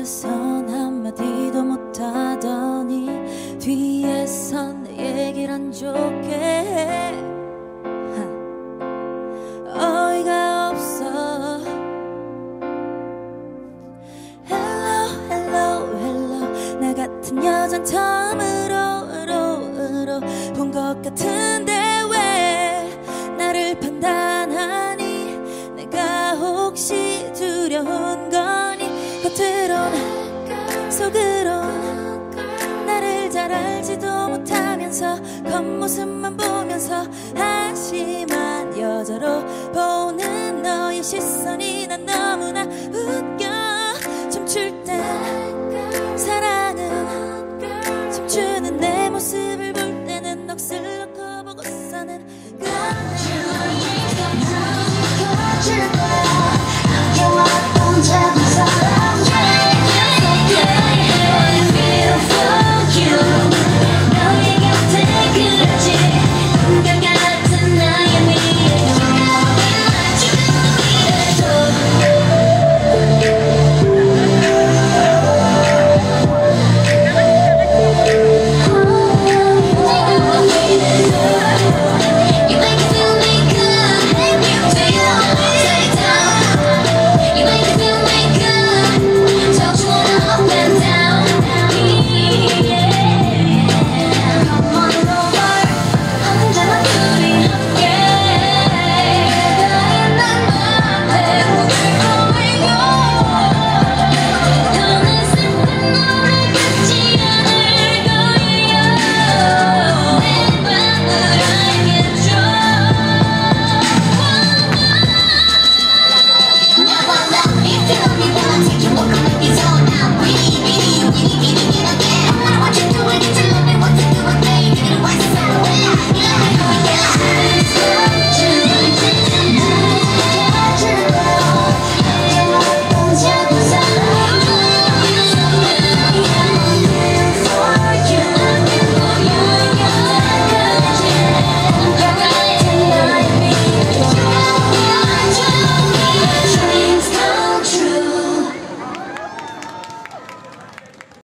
앞에선 한마디도 못하더니 뒤에선 내 얘기를 안 좋게 해. 어이가 없어. Hello hello hello. 나 같은 여잔 처음으로 본 것 같은데 왜 나를 판단하니. 내가 혹시 두려운 거니. 겉으론 속으론 나를 잘 알지도 못하면서 겉모습만 보면서 한심한 여자로 보는 너의 시선이 난 너무나 웃겨.